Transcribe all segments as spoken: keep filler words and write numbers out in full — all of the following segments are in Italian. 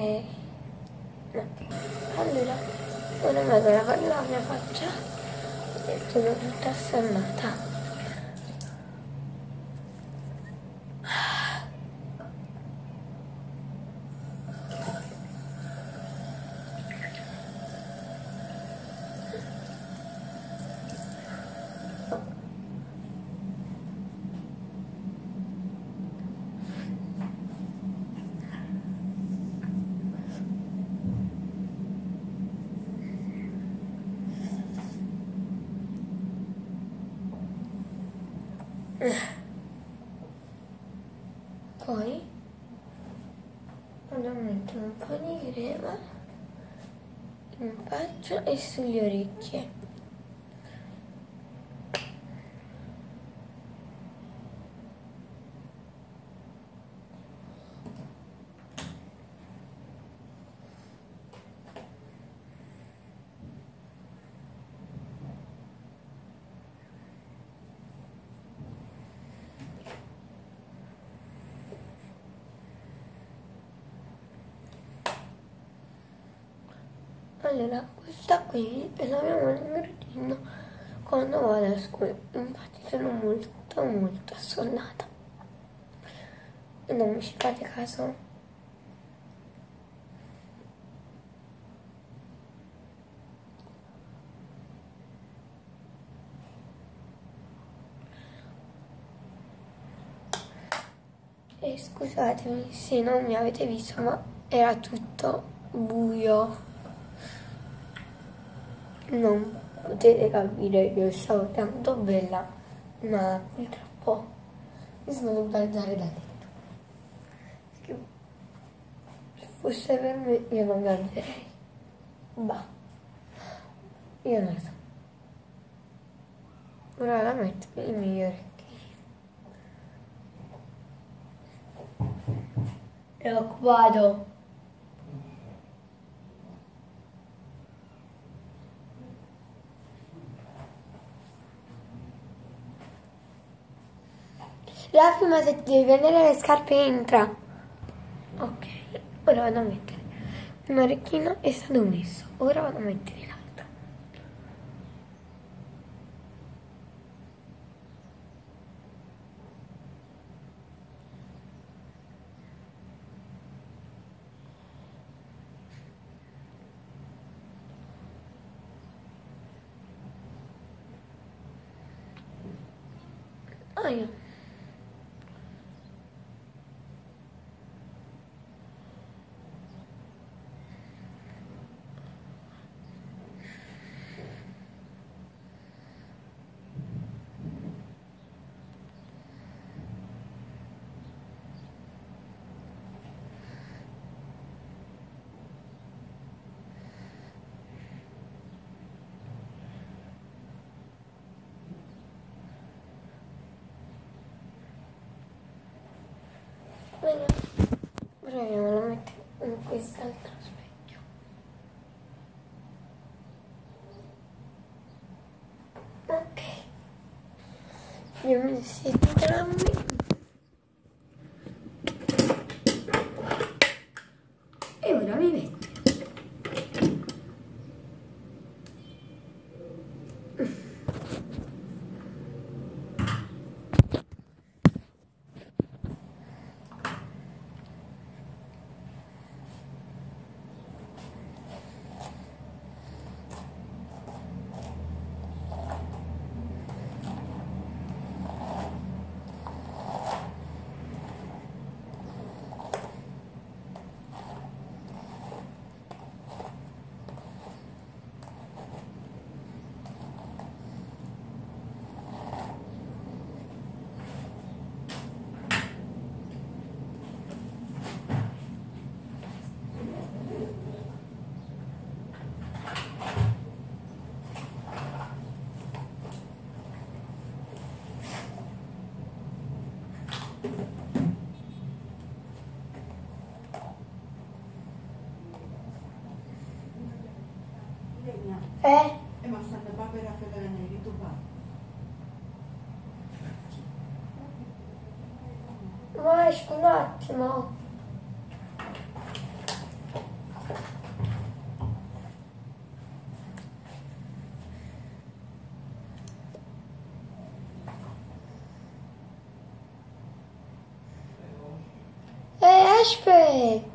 no. Allora, ora vado a lavare la mia faccia e sono tutta assannata. Poi vado a mettere un po' di crema in faccia e sulle orecchie. Allora, questa qui è la mia morning routine quando vado a scuola, infatti sono molto molto assonnata e non mi ci fate caso. E scusatemi se non mi avete visto, ma era tutto buio. Non potete capire che io stavo tanto bella, ma purtroppo mi sono dovuta alzare da letto. Perché se fosse per me io non mi alzerei. Bah, io non lo so. Ora la metto nei miei orecchi. Preoccupato. La prima se ti devi prendere le scarpe entra. Ok, ora vado a mettere un orecchino è stato messo. Ora vado a mettere l'altro. Ah, io. Bene, proviamo a mettere in quest'altro specchio. Ok, li ho messi entrambi. E ora mi metto. Eh? E ma stanno proprio raffreddando di tu qua. Ma esco un attimo. Aspetta.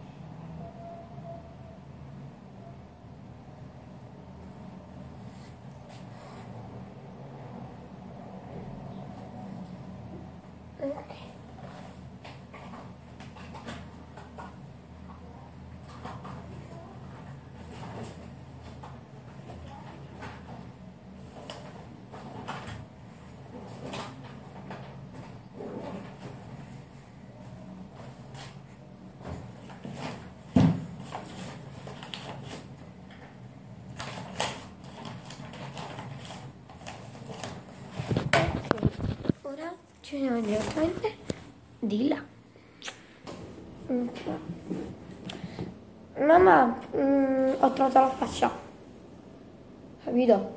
Ora ci andiamo direttamente di là. Mamma, mm, ho trovato la faccia, capito?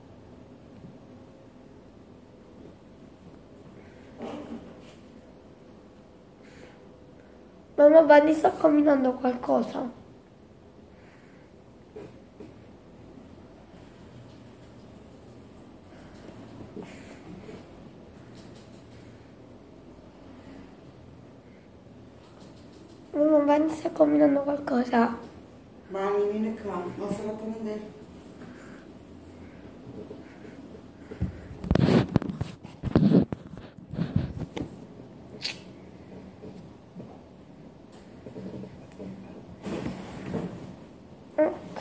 Mamma, Bunny sta combinando qualcosa. Mamma, Bunny sta combinando qualcosa. Bunny, vieni qua, mostra la tua vedere. Ok.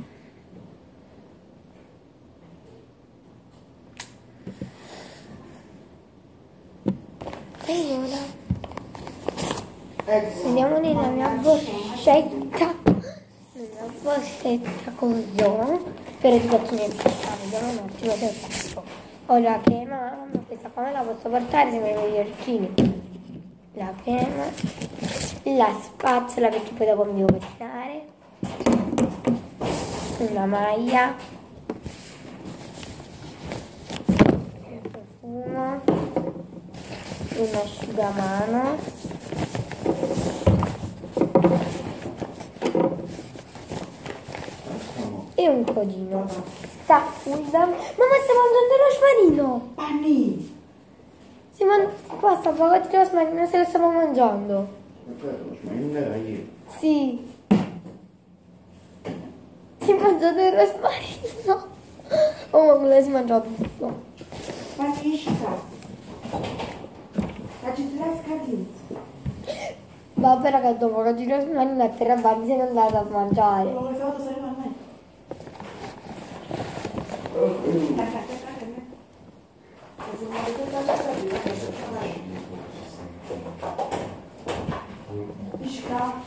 E ora Ecco. andiamo nella mia borsetta, nella borsetta così, per educazione alimentare. Vediamo un attimo se posso. Ho la crema, ma questa qua me la posso portare se mi vedo gli orecchini. La crema, la spazzola perché poi dopo mi devo pettinare, una maglia, il profumo, un asciugamano e un codino. Sta fusa. Mamma, sta mangiando il rosmarino! Bunny! Si man... Qua sta un po' di rosmarino, se lo stiamo mangiando. Ma non era io. Sì. Si è mangiato il rosmarino. Oh, mamma, si mangia tutto. Bunny, esci qua. Facci tre scadini. Vabbè, raga, dopo che il rosmarino a terra Bunny se n'è andata a mangiare. Lo vuoi fare salire a me? Aspetta, aspetta, aspetta. Se non avete la scadina, esci qua.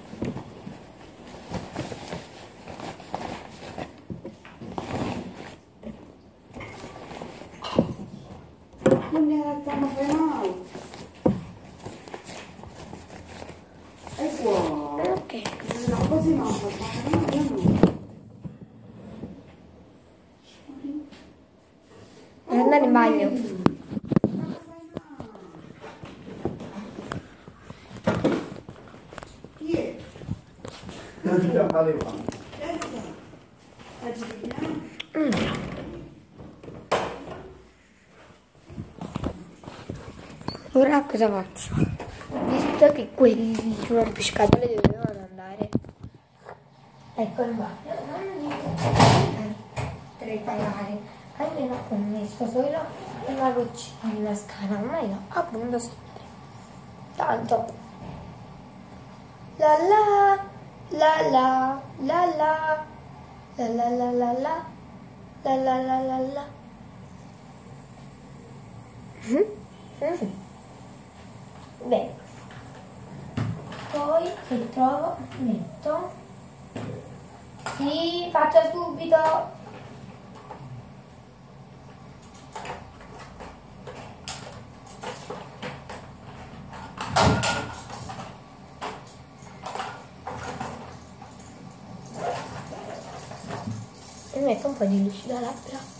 Non era tanto penale. Ecco. Ok. No, così non puoi fare, no, io no. Per andare in bagno. Chi è? Non ti dà male male. La Giglia? Ora cosa faccio? Visto che quelli rompiscatole dovevano andare. Ecco il bagno. Non potrei pagare. Almeno ho messo solo una goccina scala, ma io appunto sempre. Tanto. La la la la la la la la la la la la la la la la. Mm. Bene, poi se trovo metto, sì, faccio subito. E metto un po' di lucido labbra.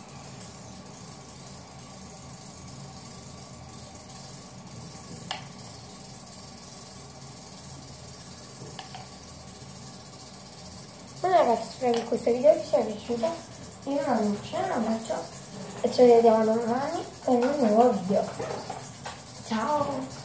Allora ragazzi, spero che questo video vi sia piaciuto. Io una luce, un abbraccio e ci vediamo domani con un nuovo video. Ciao!